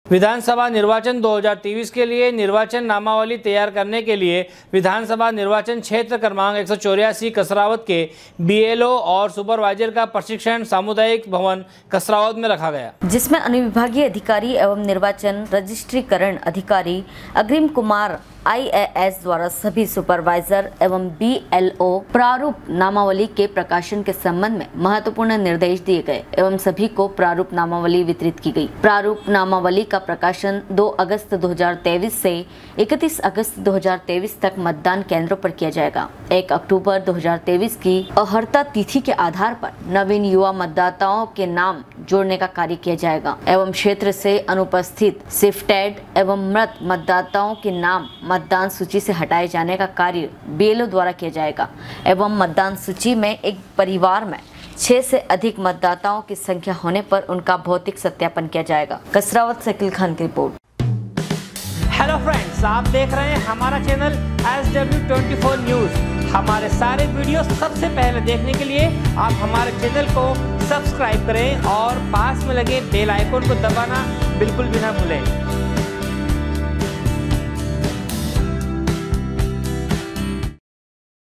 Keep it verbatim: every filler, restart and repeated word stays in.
विधानसभा निर्वाचन दो हज़ार तेईस के लिए निर्वाचन नामावली तैयार करने के लिए विधानसभा निर्वाचन क्षेत्र क्रमांक एक सौ चौरासी कसरावत के बीएलओ और सुपरवाइजर का प्रशिक्षण सामुदायिक भवन कसरावत में रखा गया, जिसमें अनुविभागीय अधिकारी एवं निर्वाचन रजिस्ट्रीकरण अधिकारी अग्रिम कुमार आई ए एस द्वारा सभी सुपरवाइजर एवं बीएलओ प्रारूप नामावली के प्रकाशन के संबंध में महत्वपूर्ण निर्देश दिए गए एवं सभी को प्रारूप नामावली वितरित की गई। प्रारूप नामावली का प्रकाशन दो अगस्त दो हज़ार तेईस से इकतीस अगस्त दो हज़ार तेईस तक मतदान केंद्रों पर किया जाएगा। एक अक्टूबर दो हज़ार तेईस की अहर्ता तिथि के आधार पर नवीन युवा मतदाताओं के नाम जोड़ने का कार्य किया जाएगा एवं क्षेत्र से अनुपस्थित शिफ्टेड एवं मृत मतदाताओं के नाम मतदान सूची से हटाए जाने का कार्य बीएलओ द्वारा किया जाएगा एवं मतदान सूची में एक परिवार में छह से अधिक मतदाताओं की संख्या होने पर उनका भौतिक सत्यापन किया जाएगा। कसरावत से अकील खान की रिपोर्ट। हेलो फ्रेंड्स, आप देख रहे हैं हमारा channel S W twenty four news. हमारे सारे वीडियो सबसे पहले देखने के लिए आप हमारे चैनल को सब्सक्राइब करें और पास में लगे बेल आइकन को दबाना बिल्कुल भी ना भूलें।